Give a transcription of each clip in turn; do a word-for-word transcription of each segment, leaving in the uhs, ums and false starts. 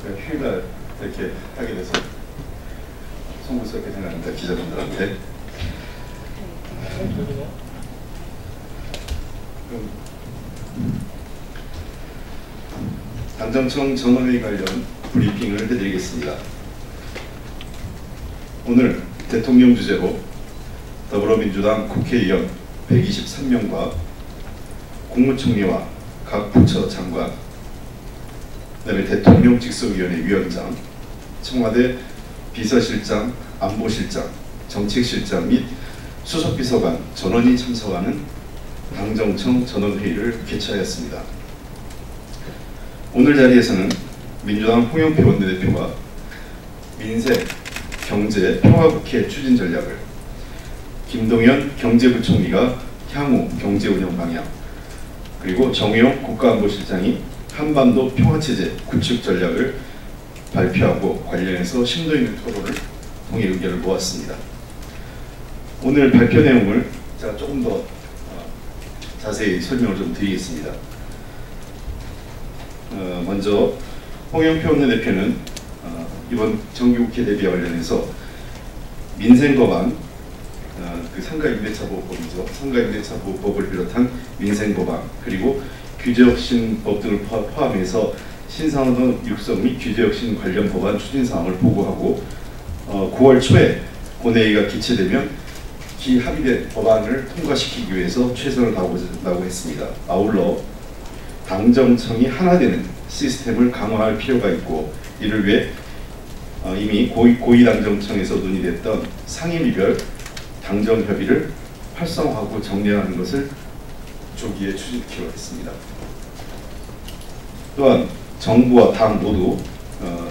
제가 휴일날 이렇게 하게 돼서 송구스럽게 생각합니다. 기자분들한테. 그럼 당정청 전원회의 관련 브리핑을 해드리겠습니다. 오늘 대통령 주재로 더불어민주당 국회의원 백이십삼 명과 국무총리와 각 부처 장관, 그다음에 대통령 직속위원회 위원장, 청와대 비서실장, 안보실장, 정책실장 및 수석비서관 전원이 참석하는 당정청 전원회의를 개최하였습니다. 오늘 자리에서는 민주당 홍영표 원내대표가 민생, 경제, 평화국회 추진 전략을, 김동연 경제부총리가 향후 경제운영 방향, 그리고 정의용 국가안보실장이 한반도 평화체제 구축 전략을 발표하고 관련해서 심도 있는 토론을 통해 의견을 모았습니다. 오늘 발표 내용을 제가 조금 더 자세히 설명을 좀 드리겠습니다. 어, 먼저 홍영표 원내대표는 어, 이번 정기국회 대비와 관련해서 민생법안, 어, 그 상가임대차보호법이죠. 상가임대차보호법을 비롯한 민생법안, 그리고 규제혁신법 등을 포함해서 신상원 육성 및 규제혁신 관련 법안 추진사항을 보고하고 어, 구월 초에 본회의가 개최되면 기 합의된 법안을 통과시키기 위해서 최선을 다하고 했습니다. 아울러 당정청이 하나 되는 시스템을 강화할 필요가 있고, 이를 위해 어, 이미 고위, 고위당정청에서 논의됐던 상임위별 당정협의를 활성화하고 정리하는 것을 조기에 추진키로 했습니다. 또한 정부와 당 모두 어,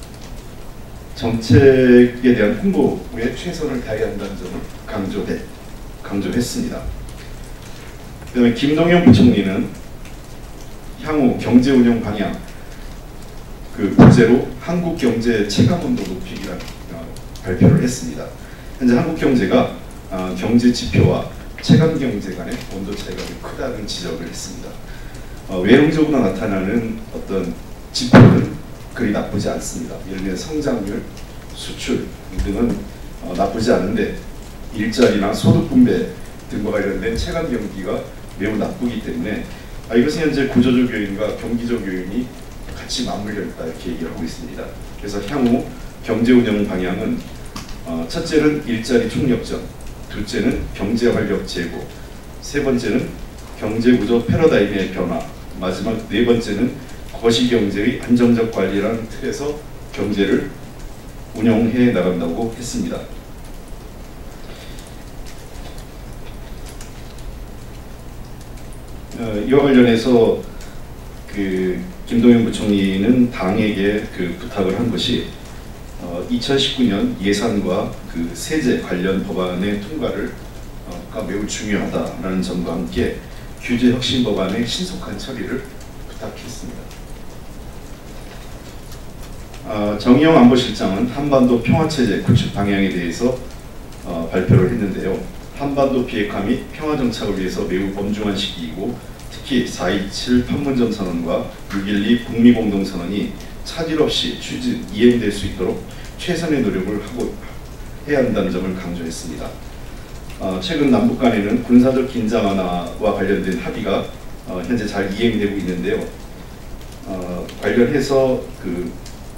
정책에 대한 홍보에 최선을 다해야 한다는 점을 강조해, 강조했습니다. 그다음에 김동연 부총리는 향후 경제운영 방향 그 부제로 한국경제 체감온도 높이기라는 어, 발표를 했습니다. 현재 한국경제가 어, 경제 지표와 체감경제 간의 온도 차이가 크다는 지적을 했습니다. 어, 외형적으로 나타나는 어떤 지표는 그리 나쁘지 않습니다. 예를 들어 성장률, 수출 등은 어, 나쁘지 않은데 일자리나 소득 분배 등과 관련된 체감 경기가 매우 나쁘기 때문에 아, 이것은 현재 구조적 요인과 경기적 요인이 같이 맞물려 있다 이렇게 얘기를 하고 있습니다. 그래서 향후 경제 운영 방향은 어, 첫째는 일자리 총력전, 둘째는 경제 활력 제고, 세 번째는 경제 구조 패러다임의 변화, 마지막 네 번째는 거시경제의 안정적 관리라는 틀에서 경제를 운영해 나간다고 했습니다. 어, 이와 관련해서 그 김동연 부총리는 당에게 그 부탁을 한 것이 어, 이천십구 년 예산과 그 세제 관련 법안의 통과를 어, 매우 중요하다라는 점과 함께 규제 혁신 법안의 신속한 처리를 부탁했습니다. 어, 정의용 안보실장은 한반도 평화체제 구축 방향에 대해서 어, 발표를 했는데요. 한반도 비핵화 및 평화 정착을 위해서 매우 엄중한 시기이고, 특히 사 이칠 판문점 선언과 육 일이 북미 공동 선언이 차질 없이 추진 이행될 수 있도록 최선의 노력을 하고 해야 한다는 점을 강조했습니다. 어, 최근 남북 간에는 군사적 긴장 완화와 관련된 합의가 어, 현재 잘 이행되고 있는데요. 어, 관련해서 그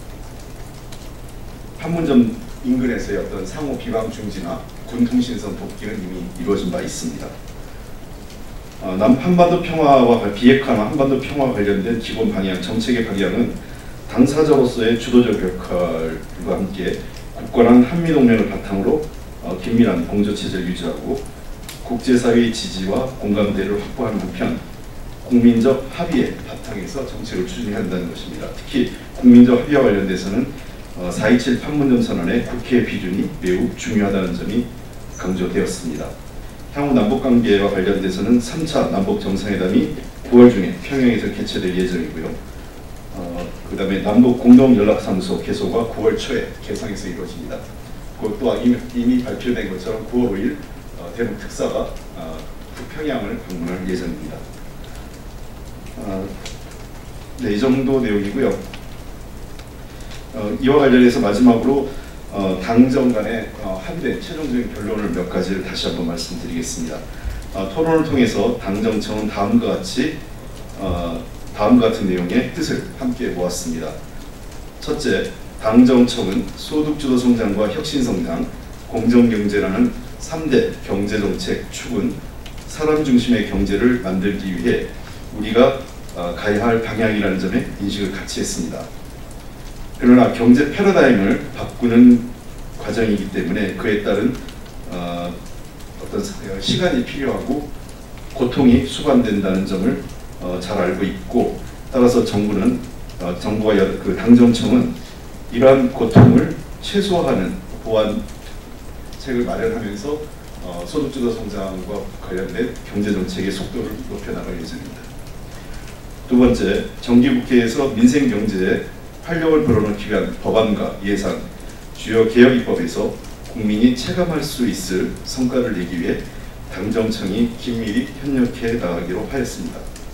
판문점 인근에서의 어떤 상호 비방 중지나 군 통신선 복귀는 이미 이루어진 바 있습니다. 어, 남한반도 평화와 비핵화나 한반도 평화와 관련된 기본 방향, 정책의 방향은 당사자로서의 주도적 역할과 함께 굳건한 한미동맹을 바탕으로 어, 긴밀한 공조체제를 유지하고 국제사회의 지지와 공감대를 확보하는 한편 국민적 합의의 바탕에서 정책을 추진해야 한다는 것입니다. 특히 국민적 합의와 관련돼서는 어, 사 이칠 판문점 선언의 국회 비준이 매우 중요하다는 점이 강조되었습니다. 향후 남북관계와 관련돼서는 삼 차 남북 정상회담이 구월 중에 평양에서 개최될 예정이고요. 어, 그 다음에 남북 공동연락사무소 개소가 구월 초에 개성에서 이루어집니다. 그것도 이미, 이미 발표된 것처럼 구월 오일 어, 대북 특사가 어, 평양을 방문할 예정입니다. 어, 네, 이 정도 내용이고요. 어, 이와 관련해서 마지막으로 어, 당정 간의 어, 합의된 최종적인 결론을 몇 가지를 다시 한번 말씀드리겠습니다. 어, 토론을 통해서 당정청은 다음과 같이 어, 다음과 같은 내용의 뜻을 함께 모았습니다. 첫째, 당정청은 소득주도 성장과 혁신성장, 공정경제라는 삼 대 경제정책 축은 사람 중심의 경제를 만들기 위해 우리가 어, 가야 할 방향이라는 점에 인식을 같이 했습니다. 그러나 경제 패러다임을 바꾸는 과정이기 때문에 그에 따른 어, 어떤 시간이 필요하고 고통이 수반된다는 점을 어, 잘 알고 있고, 따라서 정부는 어, 정부와 여, 그 당정청은 이러한 고통을 최소화하는 보완책을 마련하면서 어, 소득주도 성장과 관련된 경제정책의 속도를 높여나갈 예정입니다. 두 번째, 정기국회에서 민생경제에 활력을 불어넣기 위한 법안과 예산, 주요 개혁 입법에서 국민이 체감할 수 있을 성과를 내기 위해 당정청이 긴밀히 협력해 나가기로 하였습니다.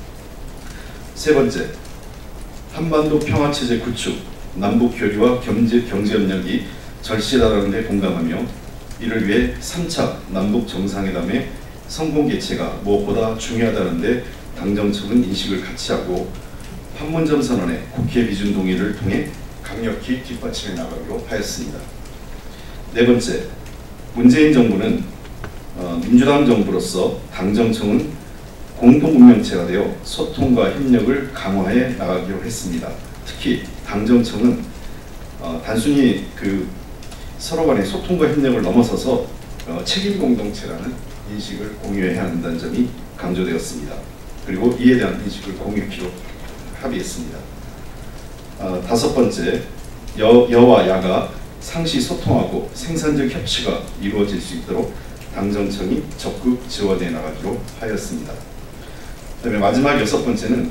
세 번째, 한반도 평화체제 구축, 남북 교류와 경제, 경제협력이 절실하다는 데 공감하며 이를 위해 삼 차 남북 정상회담의 성공 개최가 무엇보다 중요하다는 데 당정청은 인식을 같이 하고 판문점 선언의 국회 비준 동의를 통해 강력히 뒷받침해 나가기로 하였습니다. 네 번째, 문재인 정부는 어, 민주당 정부로서 당정청은 공동운명체가 되어 소통과 협력을 강화해 나가기로 했습니다. 특히 당정청은 어, 단순히 그 서로 간의 소통과 협력을 넘어서서 어, 책임 공동체라는 인식을 공유해야 한다는 점이 강조되었습니다. 그리고 이에 대한 인식을 공유하기로 합의했습니다. 어, 다섯 번째, 여, 여와 야가 상시 소통하고 생산적 협치가 이루어질 수 있도록 당정청이 적극 지원해 나가기로 하였습니다. 그다음에 마지막 여섯 번째는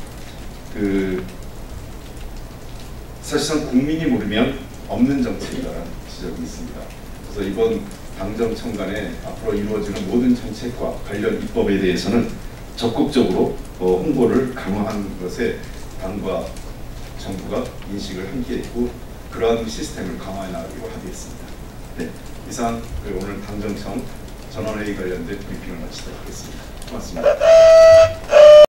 그 사실상 국민이 모르면 없는 정책이라는 지적이 있습니다. 그래서 이번 당정청 간에 앞으로 이루어지는 모든 정책과 관련 입법에 대해서는 적극적으로 어, 홍보를 강화하는 것에 당과 정부가 인식을 함께했고 그러한 시스템을 강화해 나가기로 합의했습니다. 네, 이상 오늘 당정청 전원회의 관련된 브리핑을 마치도록 하겠습니다. 고맙습니다.